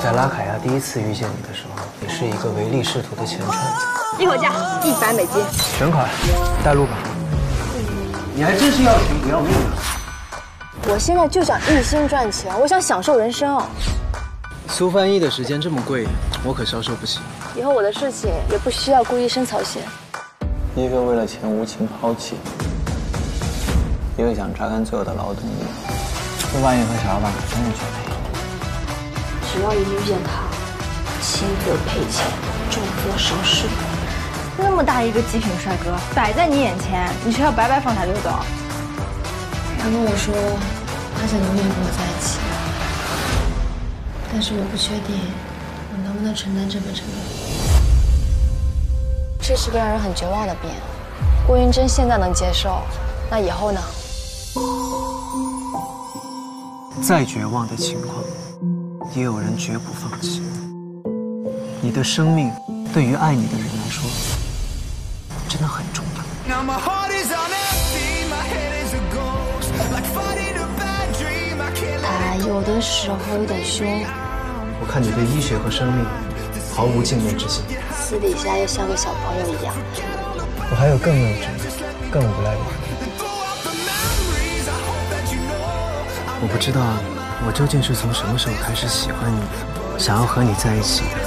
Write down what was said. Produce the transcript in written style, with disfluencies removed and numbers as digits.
在拉卡亚第一次遇见你的时候，你是一个唯利是图的钱串子。 一口价100美金， 全款，带路吧。你还真是要钱不要命啊！ 我现在就想一心赚钱，我想享受人生。 苏翻译的时间这么贵，我可消受不起。 以后我的事情也不需要顾一生操心。 一个为了钱无情抛弃，一个想榨干罪恶的劳动力。苏翻译和小老板可真是绝配。 只要一遇见他，轻则赔钱，重则伤势。那么大一个极品帅哥摆在你眼前，你却要白白放他溜走。 他跟我说，他想永远跟我在一起，但是我不确定我能不能承担这份承诺。 这是个让人很绝望的病。郭云珍现在能接受，那以后呢？ 再绝望的情况，也有人绝不放弃。你的生命对于爱你的人来说，真的很重要。 他有的时候有点凶， 我看你对医学和生命毫无敬畏之心， 私底下又像个小朋友一样。 我还有更幼稚、更无赖的一面。我不知道我究竟是从什么时候开始喜欢你，想要和你在一起的。